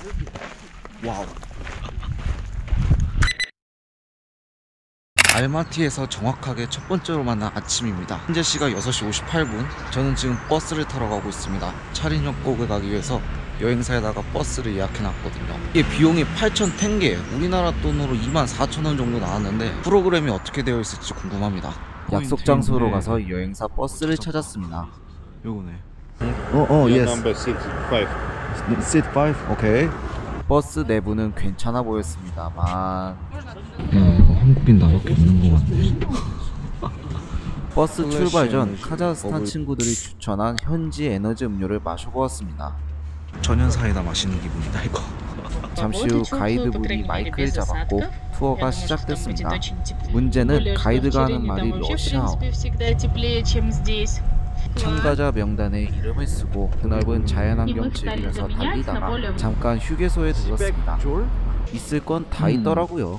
와우. 알마티에서 정확하게 첫 번째로 만난 아침입니다. 현재 시각 6시 58분. 저는 지금 버스를 타러 가고 있습니다. 차린협곡에 가기 위해서 여행사에다가 버스를 예약해놨거든요. 이게 비용이 8,000탱게, 우리나라 돈으로 24,000원 정도 나왔는데 프로그램이 어떻게 되어 있을지 궁금합니다. 약속 장소로 가서 여행사 버스를 찾았습니다. 요거네. Yes. Number 6, 5. Seat 5. 오케이. 버스 내부는 괜찮아 보였습니다만 이거 한국인 나밖에 없는 것 같네. 버스 출발 전 카자흐스탄 친구들이 추천한 현지 에너지 음료를 마셔보았습니다. 전현 사이다 마시는 기분이다 이거. 잠시 후 가이드분이 마이크를 잡았고 투어가 시작됐습니다. 문제는 가이드가 하는 말이 러시아어. 참가자 명단에 이름을 쓰고 드넓은 자연환경 즐기면서 달리다가 잠깐 휴게소에 들렀습니다. 있을 건 다 있더라고요.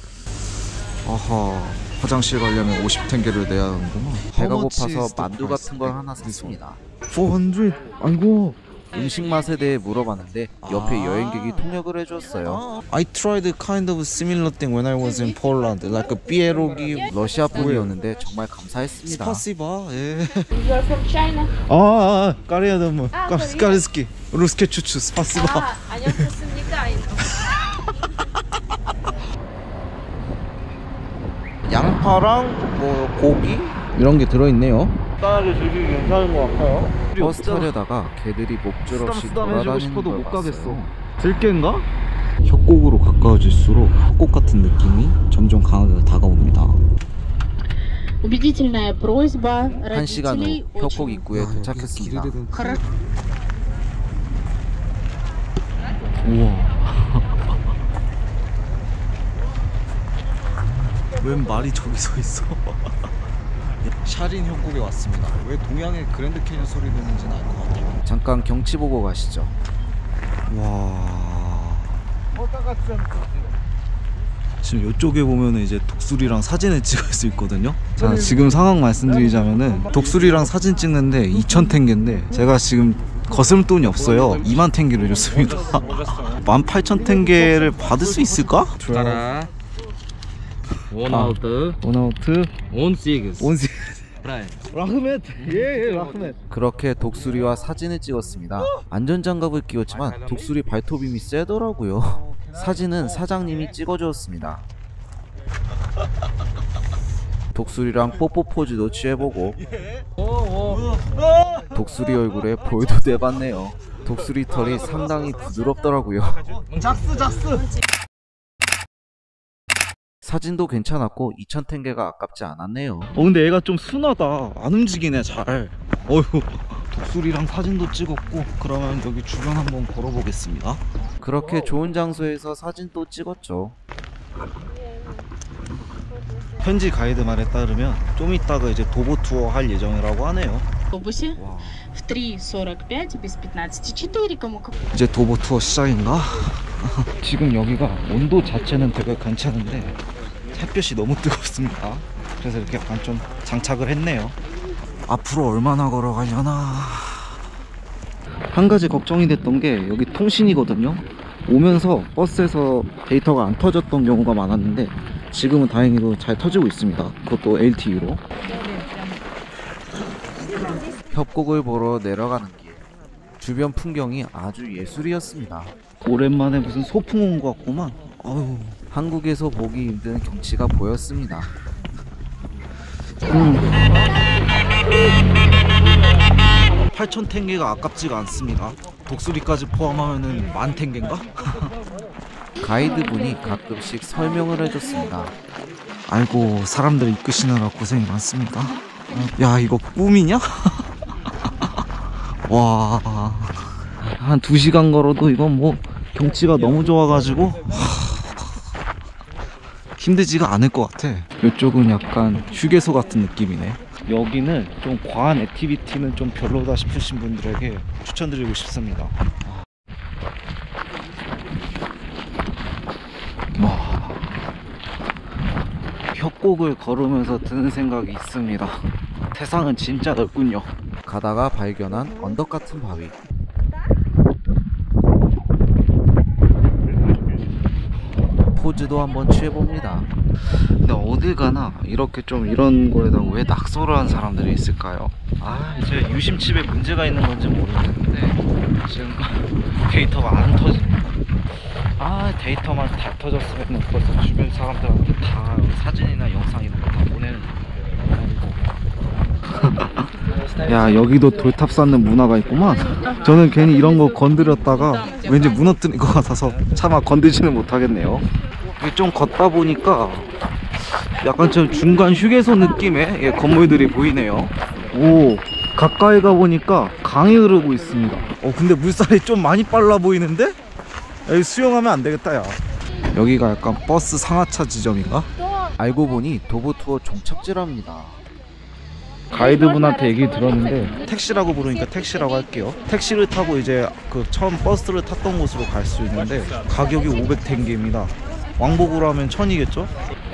아하, 화장실 가려면 50탱게를 내야 하는구나. 배가 고파서 만두 같은 걸 하나 샀습니다. 400. 아이고. 음식 맛에 대해 물어봤는데 옆에 여행객이 통역을 해줬어요. I tried kind of similar thing when I was in Poland, like a pierogi. 러시아 분이었는데 정말 감사했습니다. Spasiba. 예. You are from China? 까리야 너무. 까리스키. 루스케 추추. Spasiba. 안녕하십니까? 양파랑 뭐 고기 이런 게 들어있네요. 간단하게 즐기기 괜찮은 것 같아요. 버스 타려다가 개들이 목줄 없이 쓰담쓰담 해주고 돌아다니는 싶어도 걸 못 가겠어. 봤어요. 들깨인가? 협곡으로 가까워질수록 협곡 같은 느낌이 점점 강하게 다가옵니다. Убедительная просьба 1시간 후 родителей 협곡 очень 입구에 도착했습니다. 우와. 웬 말이 저기 서 있어. 샤린 협곡에 왔습니다. 왜 동양의 그랜드 캐니언 소리 듣는지는 알 것 같아요. 잠깐 경치 보고 가시죠. 와. 지금 이쪽에 보면 이제 독수리랑 사진을 찍을 수 있거든요. 자, 지금 상황 말씀드리자면은 독수리랑 사진 찍는데 2,000탱게인데 제가 지금 거스름 돈이 없어요. 20,000탱게를 줬습니다. 18,000탱게를 받을 수 있을까? 따라 원아웃 원아웃 온시그스 온시 라흐멧. 예, 라흐멧. 그렇게 독수리와 사진을 찍었습니다. 안전장갑을 끼웠지만 독수리 발톱임이 세더라고요. 사진은 사장님이 찍어주었습니다. 독수리랑 뽀뽀 포즈도 취해보고 독수리 얼굴에 볼도 내봤네요. 독수리 털이 상당히 부드럽더라고요. 사진도 괜찮았고 2,000탱게가 아깝지 않았네요. 근데 얘가 좀 순하다. 안 움직이네 잘. 어휴. 독수리랑 사진도 찍었고 그러면 여기 주변 한번 걸어보겠습니다. 그렇게 좋은 장소에서 사진도 찍었죠. 현지 가이드 말에 따르면 좀 이따가 이제 도보 투어 할 예정이라고 하네요. автобусе в 3:45 без 15:04. Кому 이제 도보 투어 시작인가? 지금 여기가 온도 자체는 되게 괜찮은데 햇볕이 너무 뜨겁습니다. 그래서 이렇게 약간 좀 장착을 했네요. 앞으로 얼마나 걸어가려나. 한 가지 걱정이 됐던 게 여기 통신이거든요. 오면서 버스에서 데이터가 안 터졌던 경우가 많았는데 지금은 다행히도 잘 터지고 있습니다. 그것도 LTE로. 협곡을 보러 내려가는 길. 주변 풍경이 아주 예술이었습니다. 오랜만에 무슨 소풍 온 것 같구만. 어휴. 한국에서 보기 힘든 경치가 보였습니다. 8,000탱게가 아깝지가 않습니다. 독수리까지 포함하면은 10,000탱게인가? 가이드분이 가끔씩 설명을 해줬습니다. 아이고, 사람들 이끄시느라 고생이 많습니다. 야, 이거 꿈이냐? 와, 한 2시간 걸어도 이건 뭐 경치가 너무 좋아가지고 힘들지가 않을 것 같아. 이쪽은 약간 휴게소 같은 느낌이네. 여기는 좀 과한 액티비티는 좀 별로다 싶으신 분들에게 추천드리고 싶습니다. 와, 협곡을 걸으면서 드는 생각이 있습니다. 세상은 진짜 넓군요. 가다가 발견한 언덕 같은 바위. 포즈도 한번 취해봅니다. 근데 어딜 가나 이렇게 좀 이런 거에다가 왜 낙서를 한 사람들이 있을까요? 아, 이제 유심칩에 문제가 있는 건지 모르겠는데 지금 데이터가 안 터집니다. 아, 데이터만 다 터졌으면 벌써 주변 사람들한테 다 사진이나 영상 이런 거 다 보내는. 야, 여기도 돌탑 쌓는 문화가 있구만. 저는 괜히 이런 거 건드렸다가 왠지 무너뜨릴 것 같아서 차마 건드지는 못하겠네요. 이게 좀 걷다 보니까 약간 좀 중간 휴게소 느낌의 건물들이 보이네요. 오, 가까이 가보니까 강이 흐르고 있습니다. 근데 물살이 좀 많이 빨라 보이는데? 여기 수영하면 안 되겠다, 야. 여기가 약간 버스 상하차 지점인가? 알고 보니 도보 투어 종착지랍니다. 가이드분한테 얘기 들었는데 택시라고 부르니까 택시라고 할게요. 택시를 타고 이제 그 처음 버스를 탔던 곳으로 갈 수 있는데 가격이 500탱기입니다. 왕복으로 하면 1000이겠죠?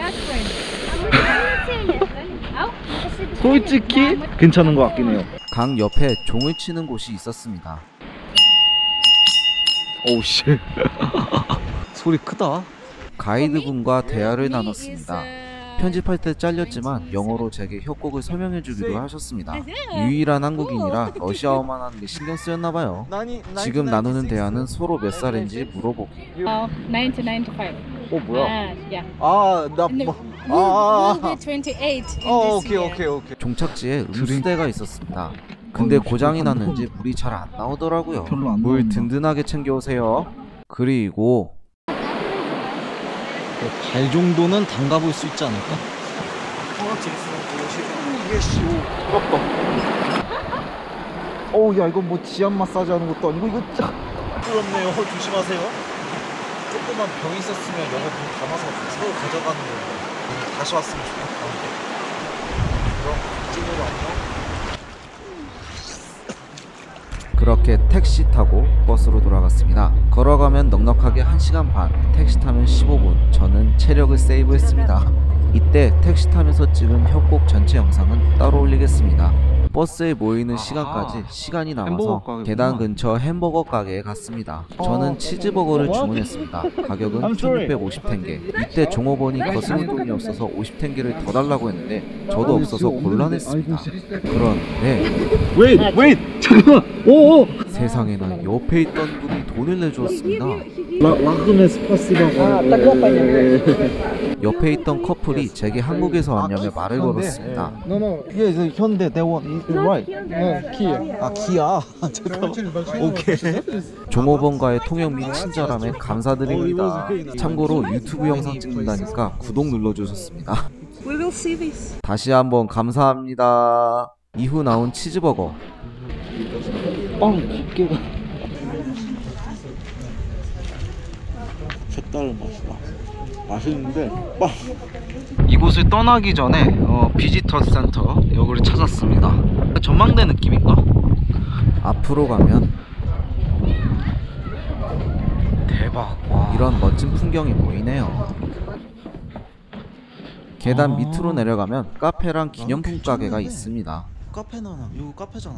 솔직히 괜찮은 것 같긴 해요. 강 옆에 종을 치는 곳이 있었습니다. 오우 씨. 소리 크다. 가이드분과 대화를 나눴습니다. 편집할 때 잘렸지만 영어로 제게 협곡을 설명해 주기로 하셨습니다. 유일한 한국인이라 러시아어만 하는 게 신경 쓰였나봐요. 지금 나누는 대화는 서로 몇 살인지 물어보기. 1995. 뭐야? Yeah. 나 And 뭐. we'll be 28 in this year. 오케이. 종착지에 음수대가 있었습니다. 근데 고장이 났는지 물이 잘 안 나오더라고요. 별로 안 물 나온다. 든든하게 챙겨오세요. 그리고 발 정도는 담가볼 수 있지 않을까? 야, 이건 뭐 지압 마사지 하는 것도 아니고 이거 짜 부럽네요. 조심하세요. 조그만 병 있었으면 여기 물 담아서 새로 가져가는 거예요. 다시 왔으면 좋겠다. 그럼 찐으로 안녕. 그렇게 택시 타고 버스로 돌아갔습니다. 걸어가면 넉넉하게 1시간 반, 택시 타면 15분. 저는 체력을 세이브했습니다. 이때 택시 타면서 찍은 협곡 전체 영상은 따로 올리겠습니다. 버스에 모이는 시간까지 시간이 남아서 햄버거 가게구나. 계단 근처 햄버거 가게에 갔습니다. 저는 치즈버거를 주문했습니다. 가격은 1650탱게. 이때 종업원이 거스름 돈이 없어서 50탱게를 더 달라고 했는데 저도 없어서 곤란했습니다. 그런데 웨이트! 잠깐만! 오오! 세상에나 옆에 있던 분이 돈을 내주었습니다. 라흐메 스파시바. 옆에 있던 커플이 제게 한국에서 왔냐며 말을 걸었습니다. No. Yes, 현대 대원 right. Kia. 아, 기아. 잠깐만. 오케이. 종업원과의 통역 및 친절함에 감사드립니다. 참고로 유튜브 영상 찍는다니까 구독 눌러주셨습니다. 다시 한번 감사합니다. 이후 나온 치즈버거. 빵 두께가 색다른 맛이다. 맛있는데 빵. 이곳을 떠나기 전에 비지터 센터 여기를 찾았습니다. 전망대 느낌인가? 앞으로 가면 대박. 와. 이런 멋진 풍경이 보이네요. 계단 밑으로 내려가면 카페랑 기념품 가게가 있습니다. 카페나 이거 카페잖아.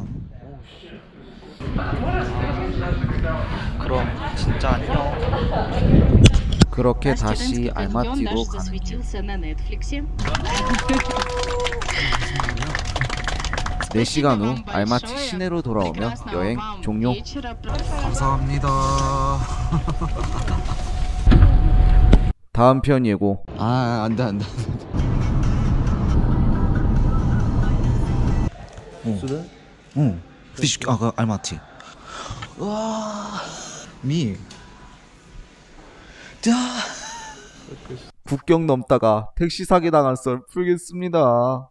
그럼 진짜 안녕. 그렇게 Наш 다시 тиренский павильон 알마티로 даже 가는 길. засветился на Netflix. 4시간 후 알마티 시내로 돌아오며 여행 종료. 감사합니다. 다음 편 예고. 안돼. 응. 그 알마티. 와. 국경 넘다가 택시 사기 당한 썰 풀겠습니다.